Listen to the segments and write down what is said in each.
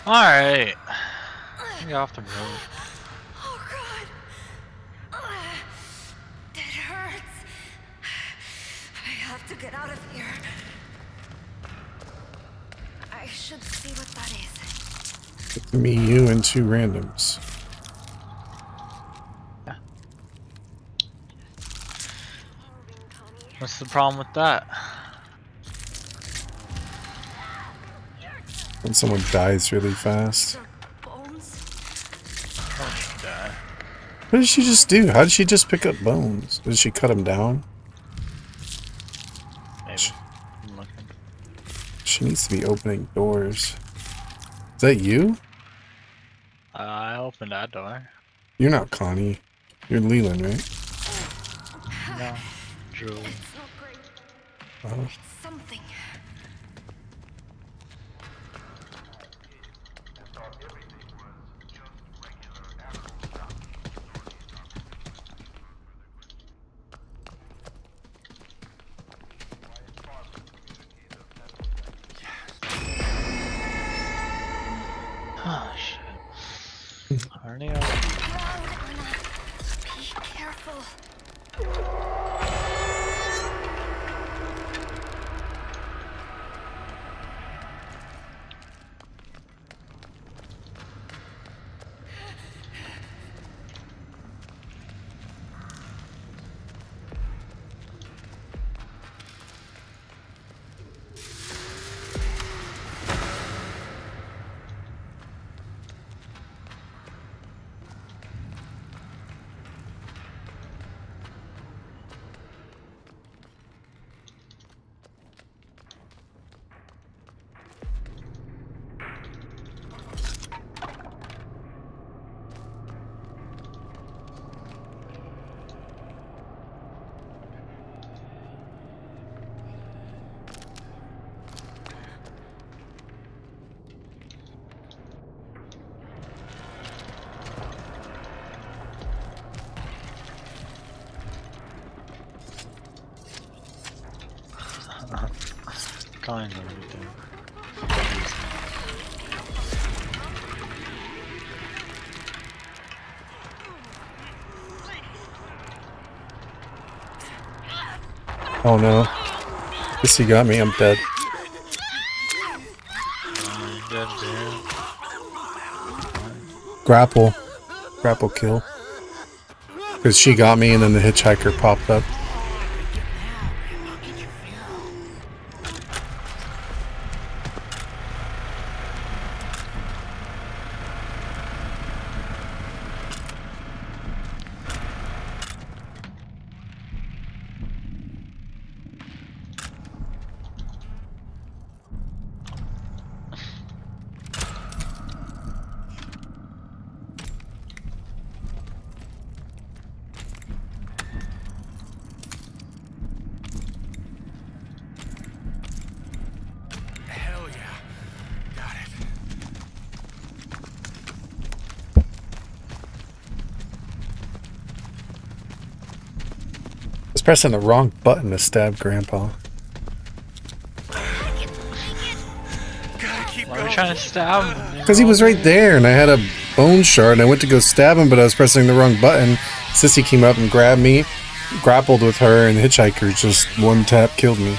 Alright. Get off the road. Oh God. It hurts. I have to get out of here. I should see what that is. Me, you, and two randoms. Yeah. What's the problem with that? When someone dies really fast. What did she just do? How did she just pick up bones? Did she cut them down? Maybe. I'm looking. She needs to be opening doors. Is that you? I opened that door. You're not Connie. You're Leland, right? No. Drew. It's not great. Oh. It's something. Oh shit. Arnie, Loud, Anna. Be careful. kind of everything. Oh no. Guess he got me, I'm dead. Dead too. Grapple. Grapple kill. Because she got me and then the hitchhiker popped up. Hell yeah. Got it. I was pressing the wrong button to stab Grandpa. Why are we trying to stab him? Because he was right there and I had a bone shard and I went to go stab him, but I was pressing the wrong button. Sissy came up and grabbed me, grappled with her, and the hitchhiker just one tap killed me.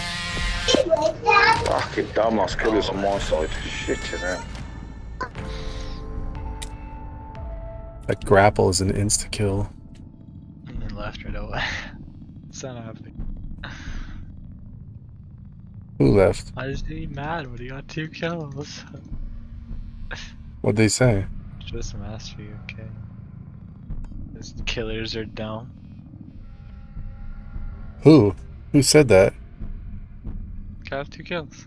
Fucking dumbass killers on my side. Shit, you know. That grapple is an insta kill. And then left right away. So happy. Who left? Why is he mad when he got 2 kills? What'd they say? Just mastery, okay. His killers are dumb. Who? Who said that? Got 2 kills.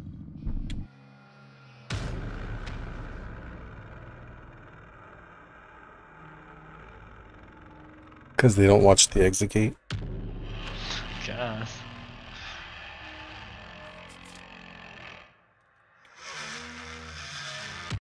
Because they don't watch the exit gate?